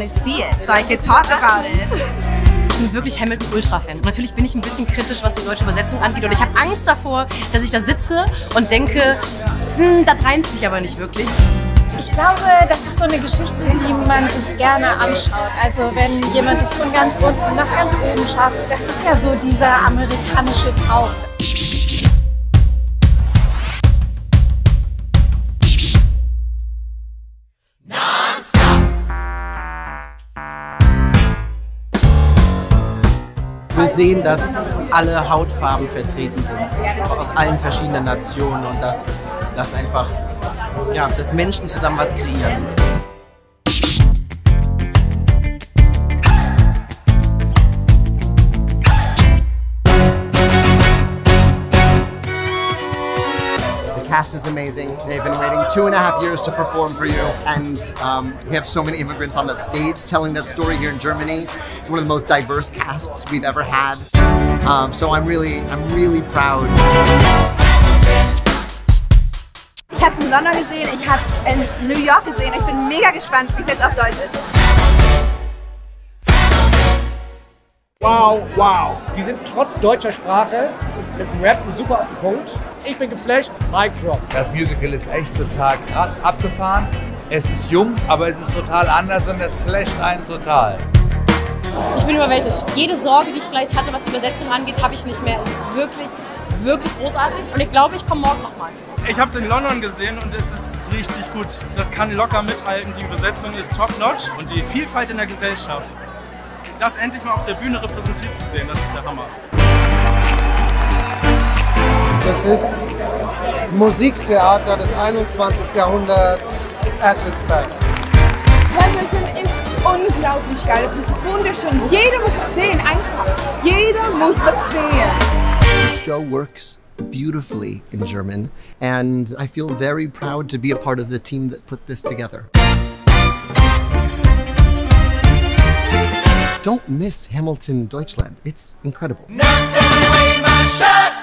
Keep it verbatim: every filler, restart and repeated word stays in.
want to see it, so I could talk about it. Ich bin wirklich Hamilton-Ultra-Fan. Natürlich bin ich ein bisschen kritisch, was die deutsche Übersetzung angeht. Und ich habe Angst davor, dass ich da sitze und denke, hm, das reimt sich aber nicht wirklich. Ich glaube, das ist so eine Geschichte, die man sich gerne anschaut. Also wenn jemand es von ganz unten nach ganz oben schafft, das ist ja so dieser amerikanische Traum. Ich will sehen, dass alle Hautfarben vertreten sind, aus allen verschiedenen Nationen und dass, dass einfach, ja, dass Menschen zusammen was kreieren. The cast is amazing. They've been waiting two and a half years to perform for you, and um, we have so many immigrants on that stage telling that story here in Germany. It's one of the most diverse casts we've ever had. Um, so I'm really, I'm really proud. Ich habe es in London gesehen, ich habe es in New York gesehen. Ich bin mega gespannt, wie es jetzt auf Deutsch ist. Wow, wow. Die sind trotz deutscher Sprache mit dem Rap super auf den Punkt. Ich bin geflasht, Mic Drop. Das Musical ist echt total krass abgefahren. Es ist jung, aber es ist total anders und es flasht einen total. Ich bin überwältigt. Jede Sorge, die ich vielleicht hatte, was die Übersetzung angeht, habe ich nicht mehr. Es ist wirklich, wirklich großartig und ich glaube, ich komme morgen nochmal. Ich habe es in London gesehen und es ist richtig gut. Das kann locker mithalten. Die Übersetzung ist top-notch und die Vielfalt in der Gesellschaft. Das endlich mal auf der Bühne repräsentiert zu sehen, das ist der Hammer. Das ist Musiktheater des einundzwanzigsten Jahrhunderts at its best. Hamilton ist unglaublich geil, es ist wunderschön. Jeder muss es sehen, einfach. Jeder muss das sehen. The show works beautifully in German, and I feel very proud to be a part of the team that put this together. Don't miss Hamilton Deutschland. It's incredible. Not throwing away my shirt.